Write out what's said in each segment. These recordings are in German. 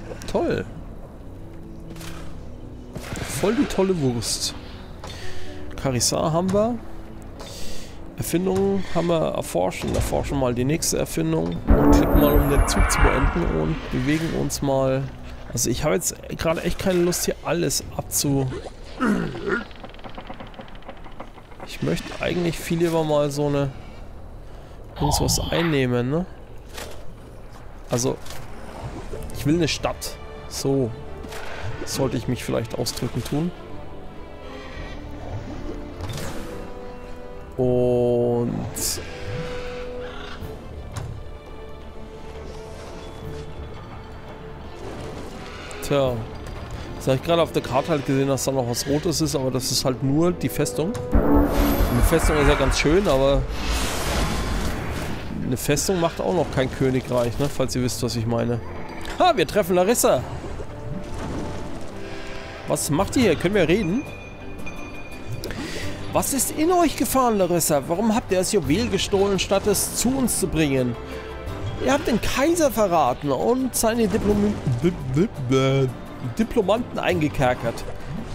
Toll. Voll die tolle Wurst. Carissar haben wir. Erfindungen haben wir erforscht und erforschen mal die nächste Erfindung und klicken mal, um den Zug zu beenden und bewegen uns mal. Also ich habe jetzt gerade echt keine Lust, hier alles Ich möchte eigentlich viel lieber mal so eine irgendwas einnehmen, ne? Also ich will eine Stadt. So sollte ich mich vielleicht ausdrücken tun. Und tja, jetzt habe ich gerade auf der Karte halt gesehen, dass da noch was Rotes ist, aber das ist halt nur die Festung. Eine Festung ist ja ganz schön, aber eine Festung macht auch noch kein Königreich, ne? Falls ihr wisst, was ich meine. Ha, wir treffen Larissa. Was macht ihr hier? Können wir reden? Was ist in euch gefahren, Larissa? Warum habt ihr das Juwel gestohlen, statt es zu uns zu bringen? Ihr habt den Kaiser verraten und seine Diplomanten eingekerkert.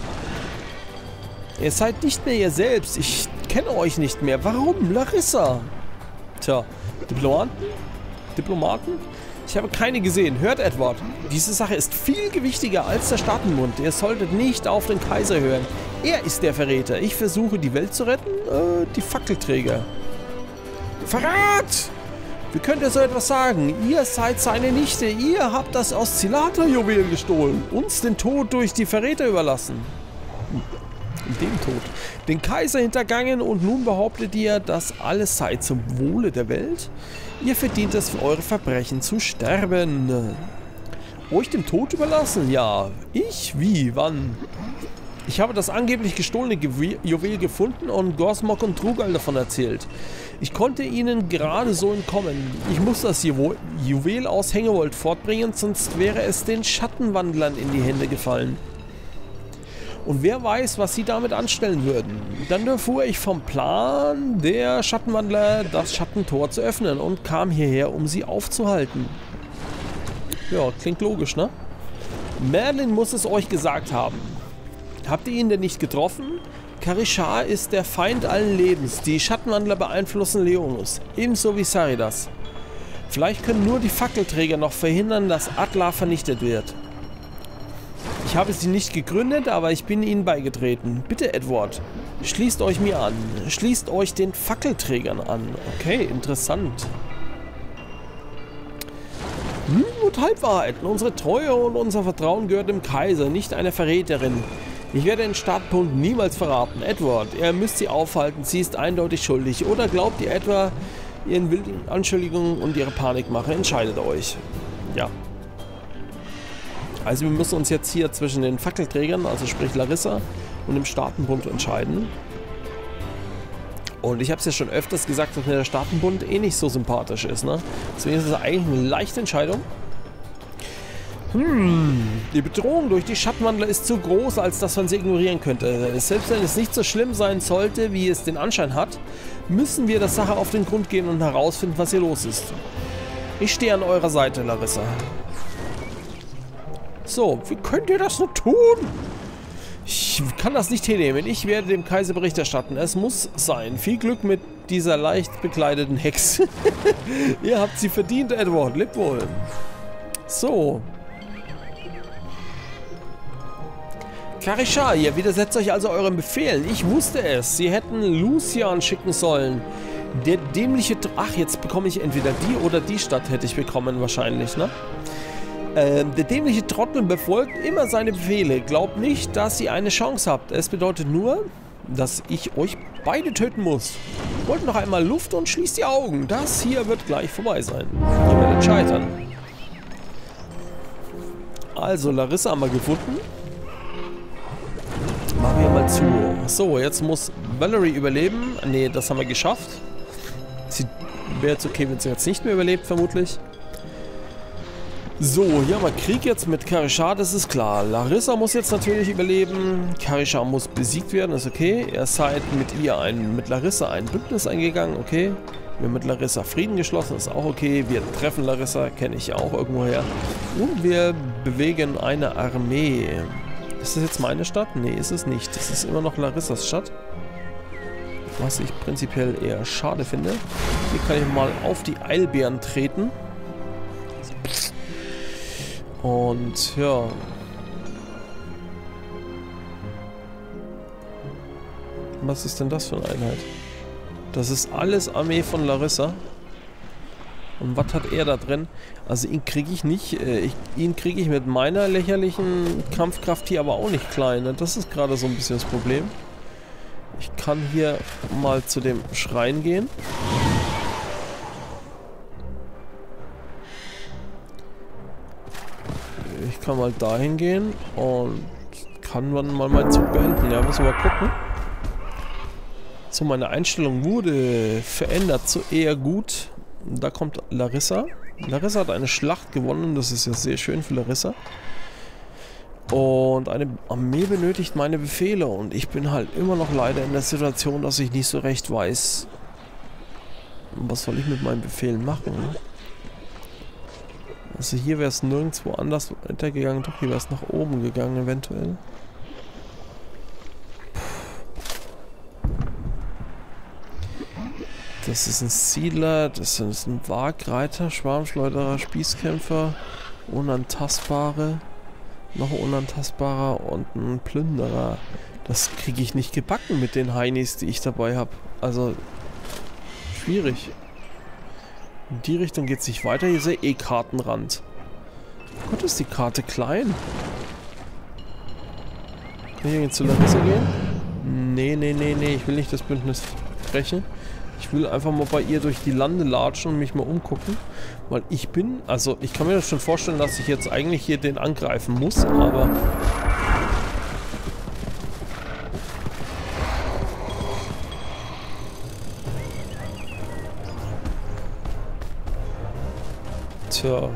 Ihr seid nicht mehr ihr selbst. Ich kenne euch nicht mehr. Warum, Larissa? Tja, Diplomaten? Ich habe keine gesehen. Hört, Edward. Diese Sache ist viel gewichtiger als der Staatenbund. Ihr solltet nicht auf den Kaiser hören. Er ist der Verräter. Ich versuche, die Welt zu retten. Die Fackelträger. Verrat! Wie könnt ihr so etwas sagen? Ihr seid seine Nichte. Ihr habt das Oszillator-Juwel gestohlen. Uns den Tod durch die Verräter überlassen. Den Tod. Den Kaiser hintergangen und nun behauptet ihr, dass alles sei zum Wohle der Welt? Ihr verdient es, für eure Verbrechen zu sterben. Euch dem Tod überlassen? Ja. Ich? Wie? Wann? Ich habe das angeblich gestohlene Juwel gefunden und Gorsmog und Trugal davon erzählt. Ich konnte ihnen gerade so entkommen. Ich muss das Juwel aus Hängewold fortbringen, sonst wäre es den Schattenwandlern in die Hände gefallen. Und wer weiß, was sie damit anstellen würden. Dann erfuhr ich vom Plan der Schattenwandler, das Schattentor zu öffnen und kam hierher, um sie aufzuhalten. Ja, klingt logisch, ne? Merlin muss es euch gesagt haben. Habt ihr ihn denn nicht getroffen? Carissar ist der Feind allen Lebens. Die Schattenwandler beeinflussen Leonus, ebenso wie Saridas. Vielleicht können nur die Fackelträger noch verhindern, dass Atla vernichtet wird. Ich habe sie nicht gegründet, aber ich bin ihnen beigetreten. Bitte, Edward, schließt euch mir an. Schließt euch den Fackelträgern an. Okay, interessant. Und Halbwahrheiten. Unsere Treue und unser Vertrauen gehört dem Kaiser, nicht einer Verräterin. Ich werde den Staatenbund niemals verraten. Edward, ihr müsst sie aufhalten. Sie ist eindeutig schuldig. Oder glaubt ihr etwa ihren wilden Anschuldigungen und ihre Panikmache? Entscheidet euch. Ja. Also wir müssen uns jetzt hier zwischen den Fackelträgern, also sprich Larissa, und dem Staatenbund entscheiden. Und ich habe es ja schon öfters gesagt, dass mir der Staatenbund eh nicht so sympathisch ist, ne? Deswegen ist es eigentlich eine leichte Entscheidung. Die Bedrohung durch die Schattenwandler ist zu groß, als dass man sie ignorieren könnte. Selbst wenn es nicht so schlimm sein sollte, wie es den Anschein hat, müssen wir der Sache auf den Grund gehen und herausfinden, was hier los ist. Ich stehe an eurer Seite, Larissa. So, wie könnt ihr das nur tun? Ich kann das nicht hinnehmen. Ich werde dem Kaiser Bericht erstatten. Es muss sein. Viel Glück mit dieser leicht bekleideten Hexe. Ihr habt sie verdient, Edward. Lebt wohl. So. Carissar, ihr widersetzt euch also euren Befehlen. Ich wusste es. Sie hätten Lucian schicken sollen. Der dämliche... Ach, jetzt bekomme ich entweder die oder die Stadt hätte ich bekommen wahrscheinlich, ne? Der dämliche Trottel befolgt immer seine Befehle. Glaubt nicht, dass ihr eine Chance habt. Es bedeutet nur, dass ich euch beide töten muss. Holt noch einmal Luft und schließt die Augen. Das hier wird gleich vorbei sein. Ihr werdet scheitern. Also, Larissa haben wir gefunden. Machen wir mal zu. So, jetzt muss Valerie überleben. Ne, das haben wir geschafft. Sie wäre jetzt okay, wenn sie jetzt nicht mehr überlebt, vermutlich. So, hier haben wir Krieg jetzt mit Carissar, das ist klar. Larissa muss jetzt natürlich überleben. Carissar muss besiegt werden, ist okay. Ihr seid mit Larissa ein Bündnis eingegangen, okay. Wir haben mit Larissa Frieden geschlossen, ist auch okay. Wir treffen Larissa, kenne ich auch irgendwoher. Und wir bewegen eine Armee. Ist das jetzt meine Stadt? Nee, ist es nicht. Das ist immer noch Larissas Stadt. Was ich prinzipiell eher schade finde. Hier kann ich mal auf die Eilbären treten. Und ja. Was ist denn das für eine Einheit? Das ist alles Armee von Larissa. Und was hat er da drin? Also ihn kriege ich nicht. Ihn kriege ich mit meiner lächerlichen Kampfkraft hier aber auch nicht klein. Ne? Das ist gerade so ein bisschen das Problem. Ich kann hier mal zu dem Schrein gehen. Ich kann mal dahin gehen und kann dann mal meinen Zug beenden. Ja, müssen wir mal gucken. So, meine Einstellung wurde verändert zu eher gut. Da kommt Larissa. Larissa hat eine Schlacht gewonnen. Das ist ja sehr schön für Larissa. Und eine Armee benötigt meine Befehle. Und ich bin halt immer noch leider in der Situation, dass ich nicht so recht weiß, was soll ich mit meinen Befehlen machen. Also hier wäre es nirgendwo anders weitergegangen. Doch, hier wäre es nach oben gegangen eventuell. Das ist ein Siedler, das ist ein Wagreiter, Schwarmschleuderer, Spießkämpfer, Unantastbare, noch unantastbarer und ein Plünderer. Das kriege ich nicht gebacken mit den Heinis, die ich dabei habe. Also, schwierig. In die Richtung geht es nicht weiter. Hier ist der Kartenrand. Gott, ist die Karte klein. Kann ich jetzt zu Larissa gehen? Nee, nee, nee, nee. Ich will nicht das Bündnis brechen. Ich will einfach mal bei ihr durch die Lande latschen und mich mal umgucken. Weil ich bin... Also, ich kann mir das schon vorstellen, dass ich jetzt eigentlich hier den angreifen muss, aber... Tja.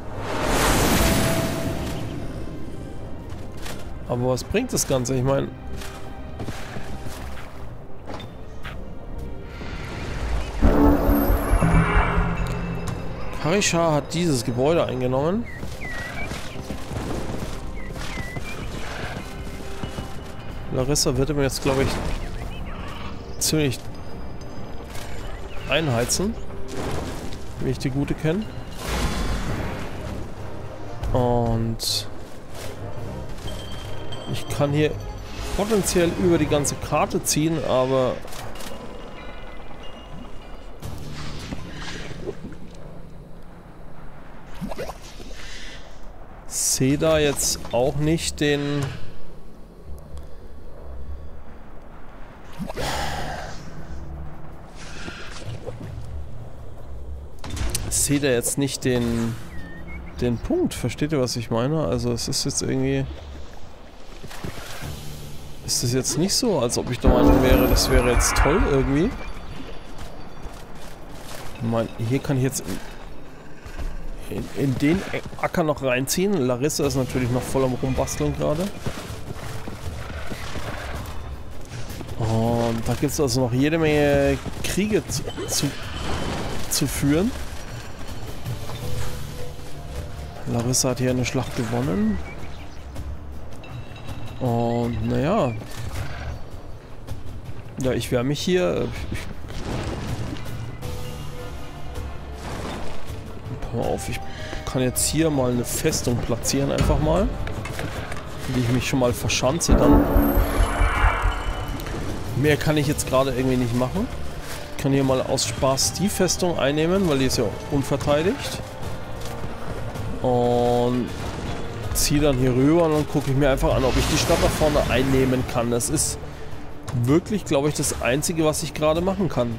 Aber was bringt das Ganze? Ich meine... Karisha hat dieses Gebäude eingenommen. Larissa wird mir jetzt, glaube ich, ziemlich einheizen, wie ich die Gute kenne. Und ich kann hier potenziell über die ganze Karte ziehen, aber sehe da jetzt auch nicht den... Sehe da jetzt nicht den Punkt. Versteht ihr, was ich meine? Also es ist jetzt irgendwie... Ist das jetzt nicht so, als ob ich der Meinung wäre, das wäre jetzt toll irgendwie? Ich meine, hier kann ich jetzt in den Acker noch reinziehen. Larissa ist natürlich noch voll am Rumbasteln gerade. Und da gibt es also noch jede Menge Kriege zu führen. Larissa hat hier eine Schlacht gewonnen. Und naja. Ja, ich wehre mich hier. Pass mal auf, ich kann jetzt hier mal eine Festung platzieren, einfach mal. In die ich mich schon mal verschanze dann. Mehr kann ich jetzt gerade irgendwie nicht machen. Ich kann hier mal aus Spaß die Festung einnehmen, weil die ist ja unverteidigt. Und ziehe dann hier rüber und dann gucke ich mir einfach an, ob ich die Stadt da vorne einnehmen kann. Das ist wirklich, glaube ich, das Einzige, was ich gerade machen kann.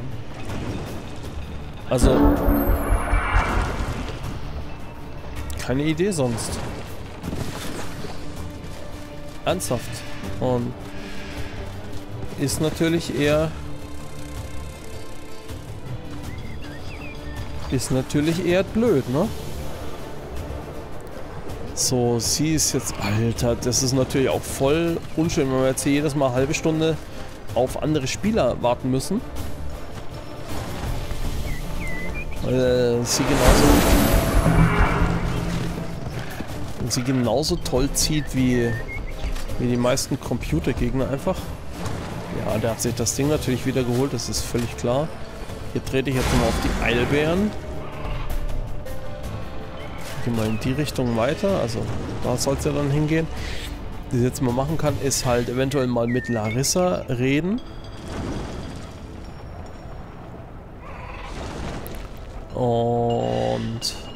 Also keine Idee sonst. Ernsthaft. Und ist natürlich eher blöd, ne? So, sie ist jetzt... Alter, das ist natürlich auch voll unschön, wenn wir jetzt hier jedes Mal eine halbe Stunde auf andere Spieler warten müssen. Weil sie genauso toll zieht wie die meisten Computergegner einfach. Ja, der hat sich das Ding natürlich wieder geholt, das ist völlig klar. Hier trete ich jetzt mal auf die Eilbären. Gehen wir in die Richtung weiter, also da soll es ja dann hingehen. Was ich jetzt mal machen kann, ist halt eventuell mal mit Larissa reden. Und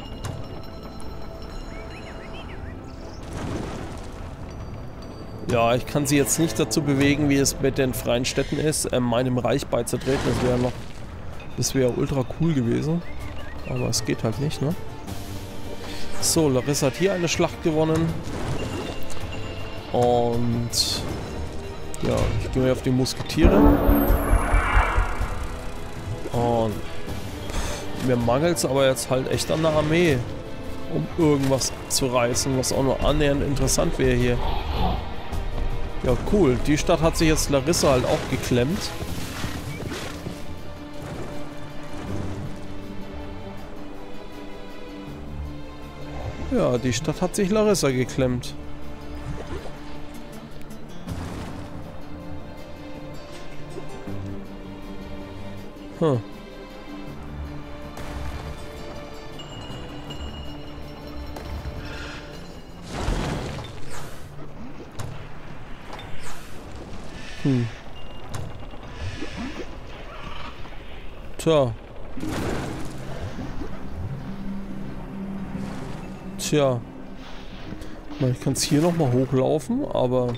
ja, ich kann sie jetzt nicht dazu bewegen, wie es mit den freien Städten ist, meinem Reich beizutreten. Das wäre ultra cool gewesen. Aber es geht halt nicht, ne? So, Larissa hat hier eine Schlacht gewonnen. Und ja, ich gehe mal auf die Musketiere. Und mir mangelt es aber jetzt halt echt an der Armee, um irgendwas zu reißen, was auch nur annähernd interessant wäre hier. Ja, cool. Die Stadt hat sich jetzt Larissa halt auch geklemmt. Ja, die Stadt hat sich Larissa geklemmt. Hm. Tja. Ich kann es hier nochmal hochlaufen, aber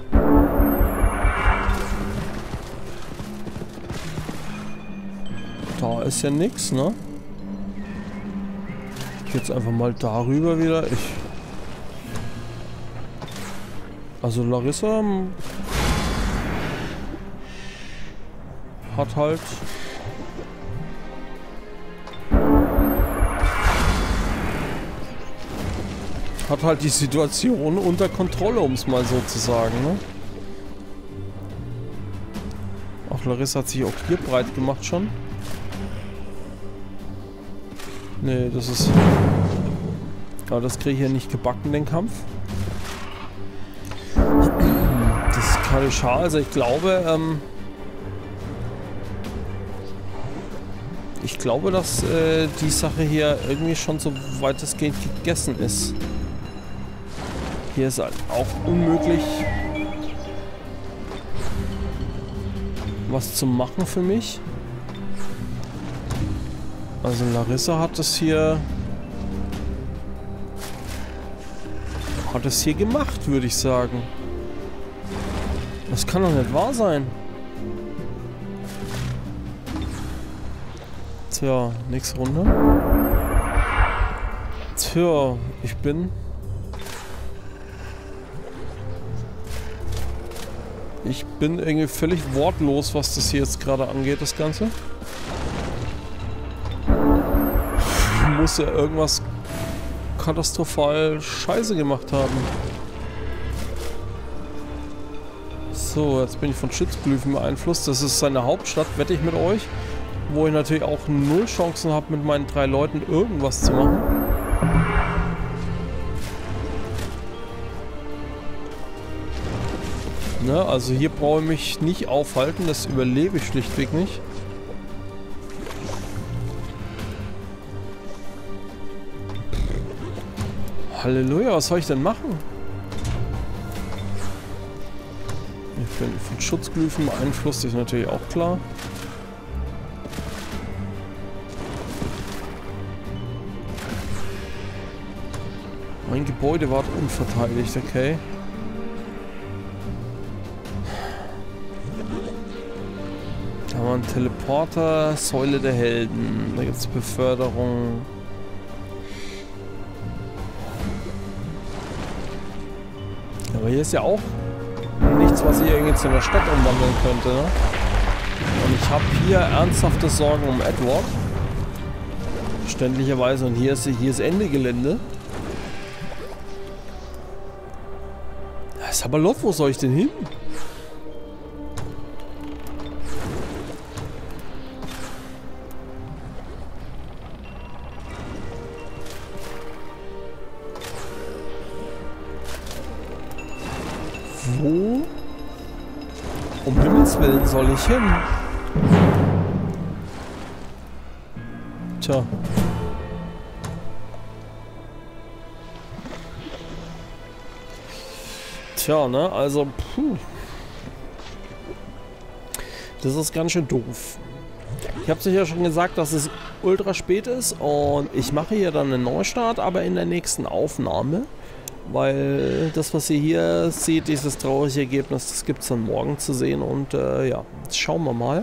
da ist ja nichts, ne? Ich gehe jetzt einfach mal darüber wieder. Also Larissa hat halt die Situation unter Kontrolle, um es mal so zu sagen, ne? Auch Larissa hat sich auch hier breit gemacht schon. Nee, das ist... Aber das kriege ich ja nicht gebacken, den Kampf. Das ist gerade schade. Also ich glaube, dass die Sache hier irgendwie schon so weitestgehend gegessen ist. Hier ist halt auch unmöglich, was zu machen für mich. Also Larissa hat es hier gemacht, würde ich sagen. Das kann doch nicht wahr sein. Tja, nächste Runde. Tja, ich bin irgendwie völlig wortlos, was das hier jetzt gerade angeht, das Ganze. Muss ja irgendwas katastrophal Scheiße gemacht haben. So, jetzt bin ich von Schiffsglyphen beeinflusst. Das ist seine Hauptstadt, wette ich mit euch. Wo ich natürlich auch null Chancen habe, mit meinen 3 Leuten irgendwas zu machen. Ne, also hier brauche ich mich nicht aufhalten, das überlebe ich schlichtweg nicht. Halleluja, was soll ich denn machen? Ich bin von Schutzglyphen beeinflusst, ist natürlich auch klar. Mein Gebäude war unverteidigt, okay. Da war ein Teleporter, Säule der Helden. Da gibt es Beförderung. Aber hier ist ja auch nichts, was ich irgendwie zu einer Stadt umwandeln könnte. Ne? Und ich habe hier ernsthafte Sorgen um Edward. Verständlicherweise. Und hier ist Ende Gelände. Sabalot, wo soll ich denn hin? Wo? Um Himmels Willen soll ich hin? Tja. Tja, ne? Also, puh. Das ist ganz schön doof. Ich habe es ja schon gesagt, dass es ultra spät ist und ich mache hier dann einen Neustart, aber in der nächsten Aufnahme. Weil das, was ihr hier seht, dieses traurige Ergebnis, das gibt es dann morgen zu sehen und ja, jetzt schauen wir mal.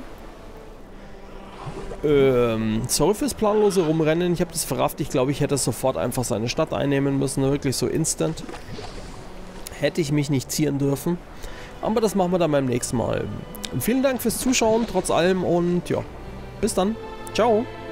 Sorry fürs planlose Rumrennen, ich habe das verrafft, ich glaube, ich hätte sofort einfach seine Stadt einnehmen müssen, wirklich so instant. Hätte ich mich nicht zieren dürfen, aber das machen wir dann beim nächsten Mal. Und vielen Dank fürs Zuschauen, trotz allem und ja, bis dann, ciao.